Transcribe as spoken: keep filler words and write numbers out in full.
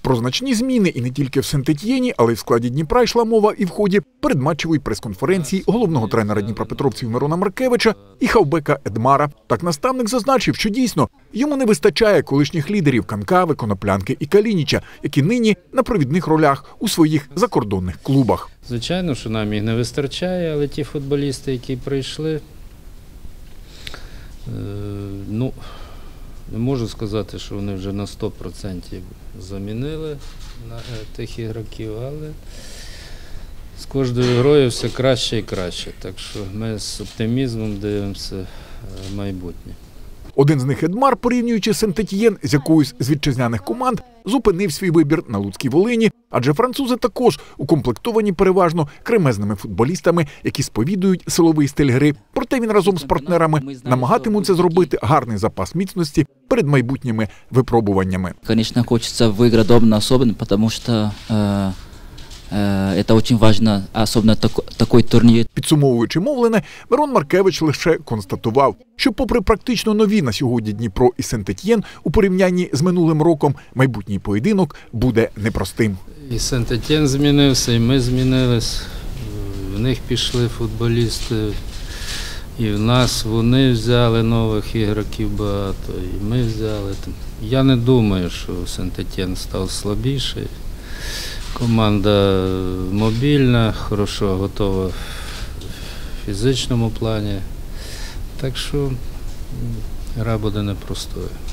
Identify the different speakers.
Speaker 1: Про значні зміни і не тільки в Сент-Етьєні, але й в складі Дніпра йшла мова і в ході передматчевої прес-конференції головного тренера дніпропетровців Мирона Маркевича і хавбека Едмара. Так наставник зазначив, що дійсно йому не вистачає колишніх лідерів Канкави, Коноплянки і Калініча, які нині на провідних ролях у своїх закордонних клубах.
Speaker 2: Звичайно, що нам їх не вистачає, але ті футболісти, які прийшли, е, ну, не можу сказати, що вони вже на сто відсотків замінили на тих ігроків, але з кожною грою все краще і краще. Так що ми з оптимізмом дивимося в майбутнє.
Speaker 1: Один з них, Едмар, порівнюючи Сент-Етьєн з якоюсь з вітчизняних команд, зупинив свій вибір на Луцькій Волині, адже французи також укомплектовані переважно кремезними футболістами, які сповідують силовий стиль гри. Проте він разом з партнерами намагатимуться зробити гарний запас міцності перед майбутніми випробуваннями.
Speaker 3: Звісно, хочеться виграти вдома особливо, тому що е, е, це дуже важливо, особливо такий турнір.
Speaker 1: Підсумовуючи мовлене, Мирон Маркевич лише констатував, що попри практично нові на сьогодні Дніпро і Сент-Етьєн, у порівнянні з минулим роком майбутній поєдинок буде непростим.
Speaker 2: І Сент-Етьєн змінився, і ми змінились. В них пішли футболісти, і в нас вони взяли нових ігроків багато, і ми взяли. Я не думаю, що Сент-Етьєн став слабіший. Команда мобільна, хорошо готова в фізичному плані. Так що гра буде непростою.